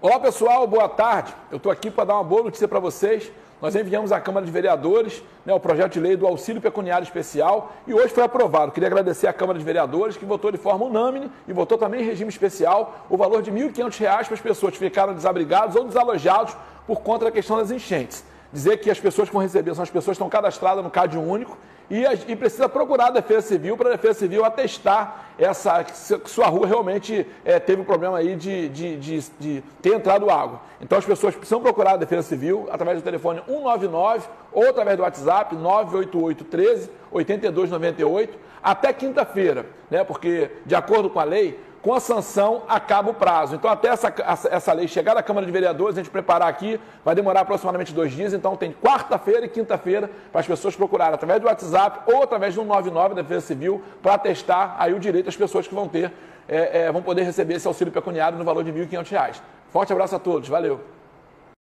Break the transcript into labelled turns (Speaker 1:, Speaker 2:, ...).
Speaker 1: Olá pessoal, boa tarde. Eu estou aqui para dar uma boa notícia para vocês. Nós enviamos à Câmara de Vereadores o projeto de lei do auxílio pecuniário especial e hoje foi aprovado. Queria agradecer à Câmara de Vereadores que votou de forma unânime e votou também em regime especial o valor de R$ 1.500 para as pessoas que ficaram desabrigadas ou desalojados por conta da questão das enchentes. Dizer que as pessoas que vão receber são as pessoas que estão cadastradas no CAD único e precisa procurar a Defesa Civil para a Defesa Civil atestar que sua rua realmente teve um problema aí de ter entrado água. Então as pessoas precisam procurar a Defesa Civil através do telefone 199 ou através do WhatsApp 98813-8298 até quinta-feira, né? Porque de acordo com a lei, com a sanção acaba o prazo. Então, até essa lei chegar à Câmara de Vereadores, a gente preparar aqui, vai demorar aproximadamente 2 dias. Então, tem quarta-feira e quinta-feira para as pessoas procurarem através do WhatsApp ou através do 199 da Defesa Civil para atestar aí o direito das pessoas que vão poder receber esse auxílio pecuniário no valor de R$ 1.500. Forte abraço a todos. Valeu!